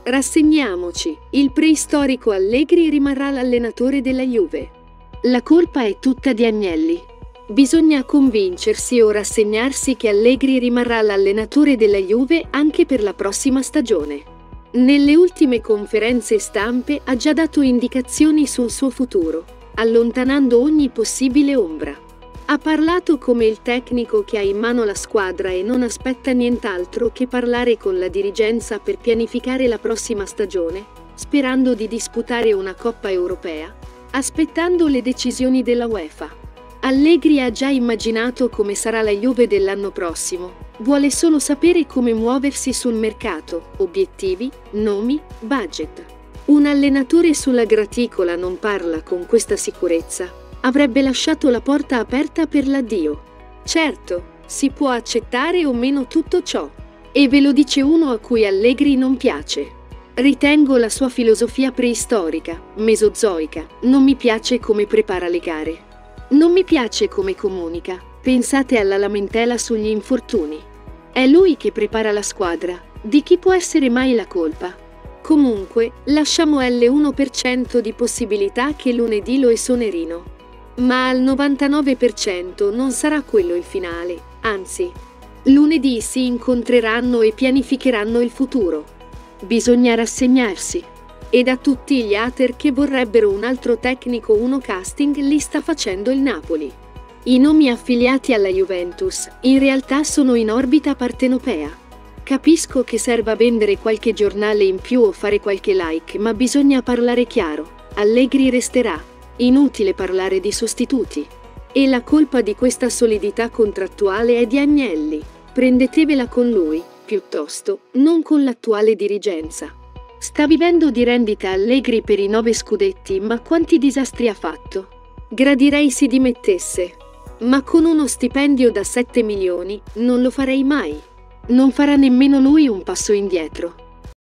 Rassegniamoci, il preistorico Allegri rimarrà l'allenatore della Juve. La colpa è tutta di Agnelli. Bisogna convincersi o rassegnarsi che Allegri rimarrà l'allenatore della Juve anche per la prossima stagione. Nelle ultime conferenze stampe ha già dato indicazioni sul suo futuro, allontanando ogni possibile ombra. Ha parlato come il tecnico che ha in mano la squadra e non aspetta nient'altro che parlare con la dirigenza per pianificare la prossima stagione, sperando di disputare una Coppa Europea, aspettando le decisioni della UEFA. Allegri ha già immaginato come sarà la Juve dell'anno prossimo, vuole solo sapere come muoversi sul mercato, obiettivi, nomi, budget. Un allenatore sulla graticola non parla con questa sicurezza. Avrebbe lasciato la porta aperta per l'addio. Certo, si può accettare o meno tutto ciò. E ve lo dice uno a cui Allegri non piace. Ritengo la sua filosofia preistorica, mesozoica, non mi piace come prepara le gare. Non mi piace come comunica, pensate alla lamentela sugli infortuni. È lui che prepara la squadra, di chi può essere mai la colpa? Comunque, lasciamo l'1% di possibilità che lunedì lo esonerino. Ma al 99% non sarà quello il finale, anzi, lunedì si incontreranno e pianificheranno il futuro. Bisogna rassegnarsi. E da tutti gli hater che vorrebbero un altro tecnico uno casting li sta facendo il Napoli. I nomi affiliati alla Juventus in realtà sono in orbita partenopea. Capisco che serva vendere qualche giornale in più o fare qualche like, ma bisogna parlare chiaro. Allegri resterà. Inutile parlare di sostituti. E la colpa di questa solidità contrattuale è di Agnelli. Prendetevela con lui, piuttosto, non con l'attuale dirigenza. Sta vivendo di rendita Allegri per i 9 scudetti, ma quanti disastri ha fatto? Gradirei si dimettesse. Ma con uno stipendio da 7 milioni non lo farei mai. Non farà nemmeno lui un passo indietro.